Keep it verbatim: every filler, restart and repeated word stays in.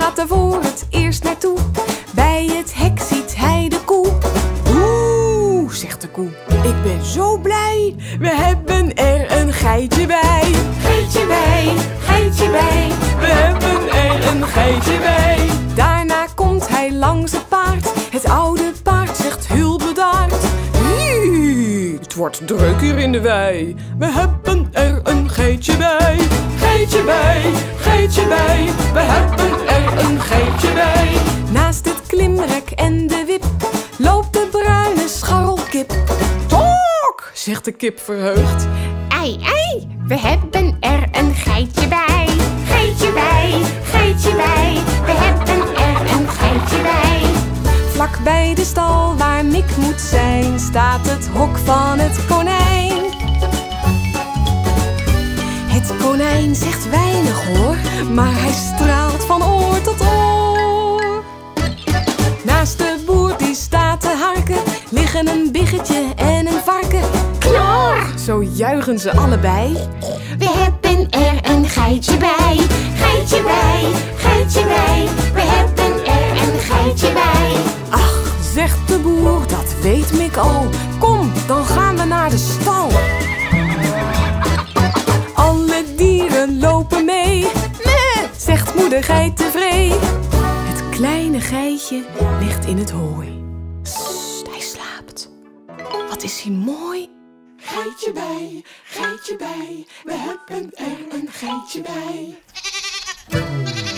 gaat er voor het eerst naartoe. Bij het hek ziet hij de koe. Oeh, zegt de koe, ik ben zo blij. We hebben er een geitje bij. Geitje bij, geitje bij. We hebben er een geitje bij. Daarna komt hij langs het paard. Het oude paard zegt heel bedaard. Hie, het wordt druk hier in de wei. We hebben er een geitje bij. Geitje bij, geitje bij. We hebben er een geitje bij. Naast het klimrek en de wip loopt de bruine scharrelkip. Tok, zegt de kip verheugd. Ei, ei, we hebben er een geitje bij. Geitje bij, geitje bij. We hebben er een geitje bij. Vlak bij de stal waar Miek moet zijn staat het hok van het konijn. Het konijn zegt weinig hoor, maar hij straalt van oor tot oor. Naast de boer die staat te harken liggen een biggetje en een varken. Knor! Zo juichen ze allebei. We hebben er een geitje bij. Geitje bij, geitje bij. We hebben er een geitje bij. Ach, zegt de boer, dat weet Miek al. Kom, dan gaan we naar de stal. Alle dieren lopen mee. Meh, zegt moeder geit tevreden. Het kleine geitje ligt in het hooi. Sst, hij slaapt. Wat is hij mooi. Geitje bij, geitje bij, we hebben er een geitje bij.